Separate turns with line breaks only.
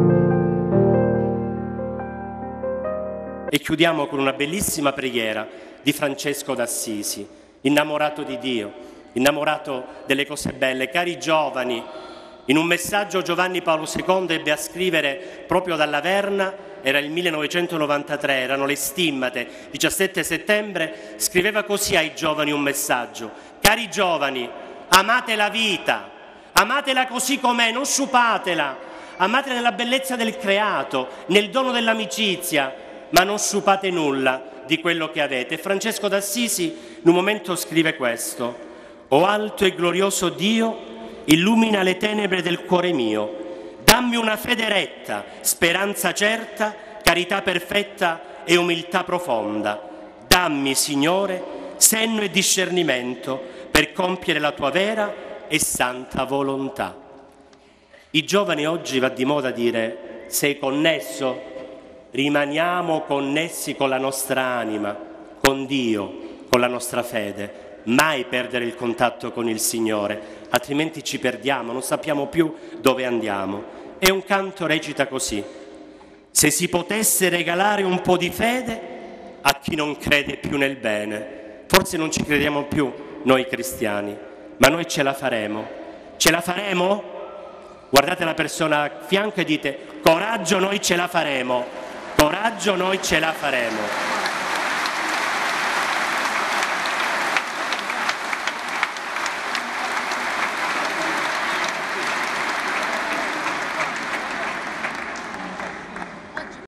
E chiudiamo con una bellissima preghiera di Francesco d'Assisi, innamorato di Dio, innamorato delle cose belle. Cari giovani, in un messaggio Giovanni Paolo II ebbe a scrivere proprio dalla Verna, era il 1993, erano le stimmate, 17 settembre, scriveva così ai giovani un messaggio: cari giovani, amate la vita, amatela così com'è, non sciupatela, amatela nella bellezza del creato, nel dono dell'amicizia, ma non sciupate nulla di quello che avete. Francesco d'Assisi in un momento scrive questo: o alto e glorioso Dio, illumina le tenebre del cuore mio, dammi una fede retta, speranza certa, carità perfetta e umiltà profonda. Dammi, Signore, senno e discernimento per compiere la tua vera e santa volontà. I giovani oggi va di moda dire: sei connesso? Rimaniamo connessi con la nostra anima, con Dio, con la nostra fede. Mai perdere il contatto con il Signore, altrimenti ci perdiamo, non sappiamo più dove andiamo. E un canto recita così: se si potesse regalare un po' di fede a chi non crede più nel bene. Forse non ci crediamo più noi cristiani, ma noi ce la faremo. Ce la faremo? Guardate la persona a fianco e dite: coraggio, noi ce la faremo. Coraggio, noi ce la faremo.